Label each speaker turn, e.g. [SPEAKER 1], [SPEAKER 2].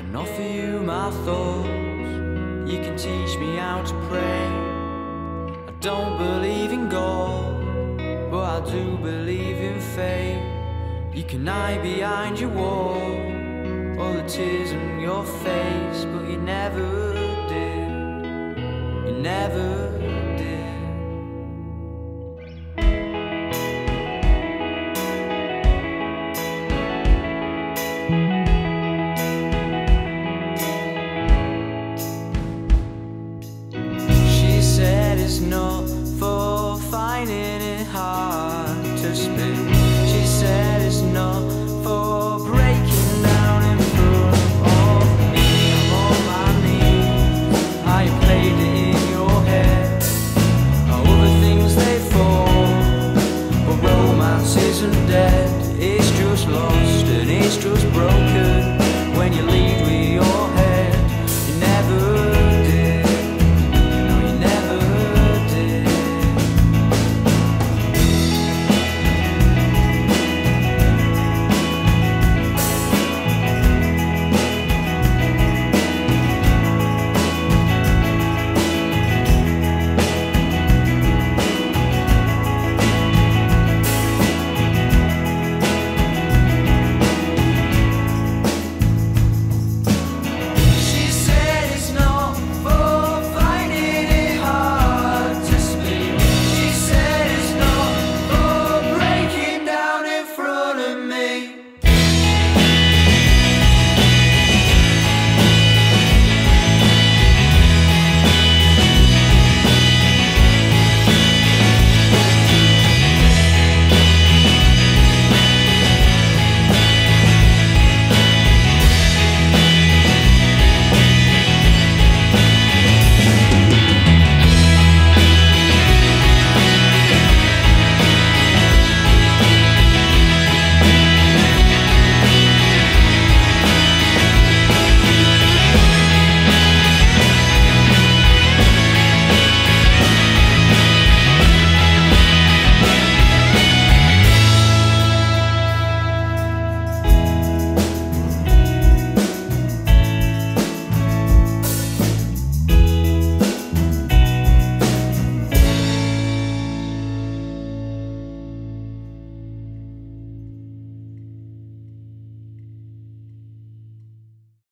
[SPEAKER 1] and offer you my thoughts. You can teach me how to pray. I don't believe in God, but I do believe in fate. You can hide behind your wall, all the tears on your face, but you never did. You never